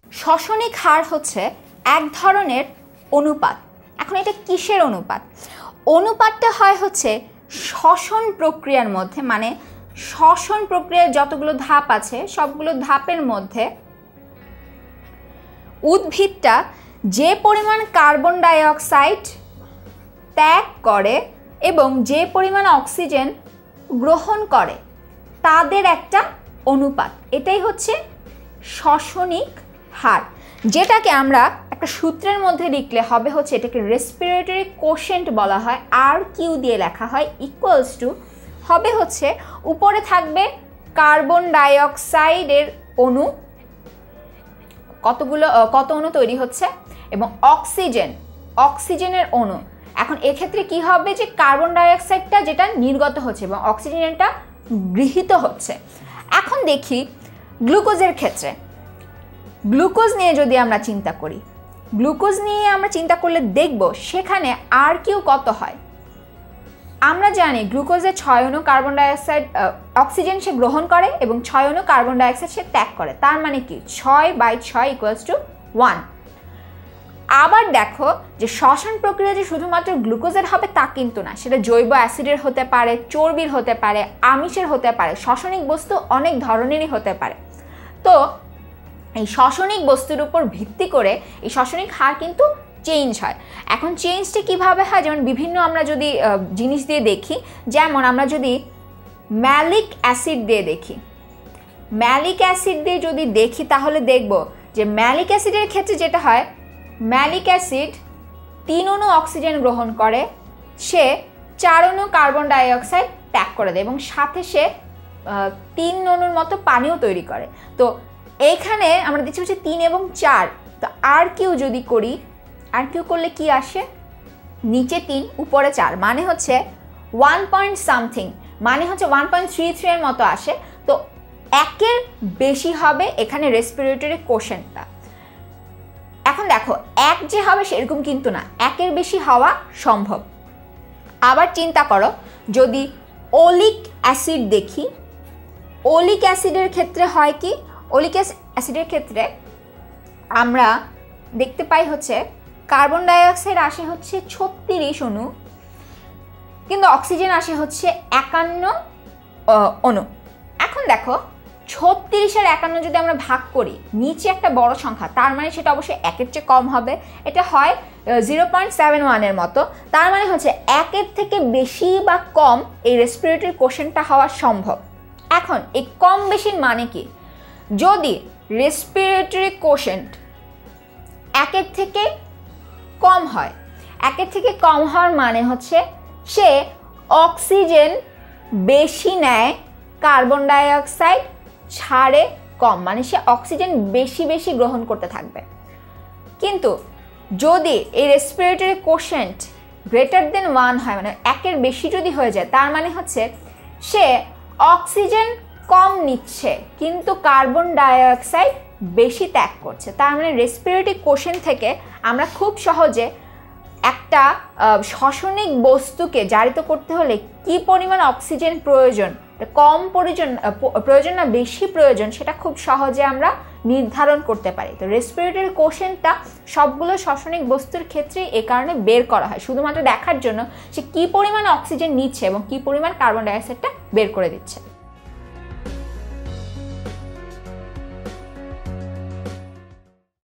শ্বসনিক হার হচ্ছে এক ধরনের অনুপাত। এখন এটা কিসের অনুপাত? অনুপাতটা হয় হচ্ছে শ্বসন প্রক্রিয়ার মধ্যে, মানে শ্বসন প্রক্রিয়ার যতগুলো ধাপ আছে সবগুলো ধাপের মধ্যে উদ্ভিদটা যে পরিমাণ কার্বন ডাই অক্সাইড ত্যাগ করে এবং যে পরিমাণ অক্সিজেন গ্রহণ করে তাদের একটা অনুপাত, এটাই হচ্ছে শ্বসনিক হার, যেটাকে আমরা একটা সূত্রের মধ্যে লিখলে হবে হচ্ছে, এটাকে রেসপিরেটরি কোশেন্ট বলা হয়, আর কিউ দিয়ে লেখা হয়, ইকুয়ালস টু হবে হচ্ছে উপরে থাকবে কার্বন ডাই অক্সাইডের অণু, কত অণু তৈরি হচ্ছে, এবং অক্সিজেনের অণু। এখন এক্ষেত্রে কি হবে যে কার্বন ডাই অক্সাইডটা যেটা নির্গত হচ্ছে এবং অক্সিজেনটা গৃহীত হচ্ছে। এখন দেখি গ্লুকোজের ক্ষেত্রে, গ্লুকোজ নিয়ে যদি আমরা চিন্তা করি, গ্লুকোজ নিয়ে আমরা চিন্তা করলে দেখব সেখানে আর কিউ কত হয়। আমরা জানি গ্লুকোজের 6 অণু কার্বন ডাইঅক্সাইড অক্সিজেন সে গ্রহণ করে এবং 6 অণু কার্বন ডাইঅক্সাইড সে ত্যাগ করে, তার মানে কি 6/6 = 1। আবার দেখো যে শ্বসন প্রক্রিয়া যে শুধুমাত্র গ্লুকোজের হবে তা কিন্তু না, সেটা জৈব অ্যাসিডের হতে পারে, চর্বির হতে পারে, আমিষের হতে পারে, শ্বসনিক বস্তু অনেক ধরনেরই হতে পারে। তো এই শ্বসনিক বস্তুর উপর ভিত্তি করে এই শ্বসনিক হার কিন্তু চেঞ্জ হয়। এখন চেঞ্জটা কিভাবে হয়, যেমন বিভিন্ন আমরা যদি জিনিস দিয়ে দেখি, যেমন আমরা যদি ম্যালিক অ্যাসিড দিয়ে দেখি তাহলে দেখব যে ম্যালিক অ্যাসিডের ক্ষেত্রে যেটা হয়, ম্যালিক অ্যাসিড 3 অণু অক্সিজেন গ্রহণ করে, সে 4 অণু কার্বন ডাই অক্সাইড ত্যাগ করে দেয় এবং সাথে সে 3 অণুর মতো পানিও তৈরি করে। তো এইখানে আমরা দেখছি হচ্ছে 3 এবং 4। তো আর কিউ যদি করি, আর কিউ করলে কি আসে, নিচে 3 উপরে 4, মানে হচ্ছে 1 পয়েন্ট সামথিং, মানে হচ্ছে 1.33 এর মতো আসে। তো একের বেশি হবে এখানে রেসপিরেটরি কোশেন্টটা। এখন দেখো এক যে হবে সেরকম কিন্তু না, একের বেশি হওয়া সম্ভব। আবার চিন্তা করো যদি ওলিক অ্যাসিড দেখি, ওলিক অ্যাসিডের ক্ষেত্রে হয় কি, ওলিক অ্যাসিডের ক্ষেত্রে আমরা দেখতে পাই হচ্ছে কার্বন ডাই অক্সাইড আসে হচ্ছে 36 অণু, কিন্তু অক্সিজেন আসে হচ্ছে 51 অণু। এখন দেখো 36 আর 51 যদি আমরা ভাগ করি, নিচে একটা বড় সংখ্যা, তার মানে সেটা অবশ্যই একের চেয়ে কম হবে, এটা হয় 0.71 এর মতো, তার মানে হচ্ছে একের থেকে বেশি বা কম এই রেসপিরেটরি কোশেন্টটা হওয়া সম্ভব। এখন এই কম বেশির মানে কি, যদি রেসপিরেটরি কোশেন্ট একের থেকে কম হয়, একের থেকে কম হওয়ার মানে হচ্ছে সে অক্সিজেন বেশি নেয়, কার্বন ডাই অক্সাইড ছাড়ে কম, মানে সে অক্সিজেন বেশি গ্রহণ করতে থাকবে। কিন্তু যদি এই রেসপিরেটরি কোশেন্ট গ্রেটার দেন 1 হয়, মানে একের বেশি যদি হয়ে যায়, তার মানে হচ্ছে সে অক্সিজেন কম নিচ্ছে কিন্তু কার্বন ডাই অক্সাইড বেশি ত্যাগ করছে। তার মানে রেসপিরেটরি কোশেন্ট থেকে আমরা খুব সহজে একটা শ্বসনিক বস্তুকে জারিত করতে হলে কি পরিমাণ অক্সিজেন প্রয়োজন, কম প্রয়োজন না বেশি প্রয়োজন, সেটা খুব সহজে আমরা নির্ধারণ করতে পারি। তো রেসপিরেটরি কোশেন্টটা সবগুলো শ্বসনিক বস্তুর ক্ষেত্রে এ কারণে বের করা হয়, শুধুমাত্র দেখার জন্য সে কি পরিমাণ অক্সিজেন নিচ্ছে এবং কি পরিমাণ কার্বন ডাই অক্সাইডটা বের করে দিচ্ছে।